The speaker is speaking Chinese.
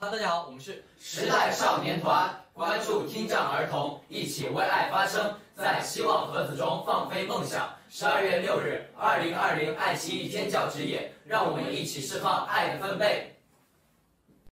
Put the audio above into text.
大家好，我们是时代少年团，关注听障儿童，一起为爱发声，在希望盒子中放飞梦想。12月6日，2020爱奇艺尖叫之夜，让我们一起释放爱的分贝。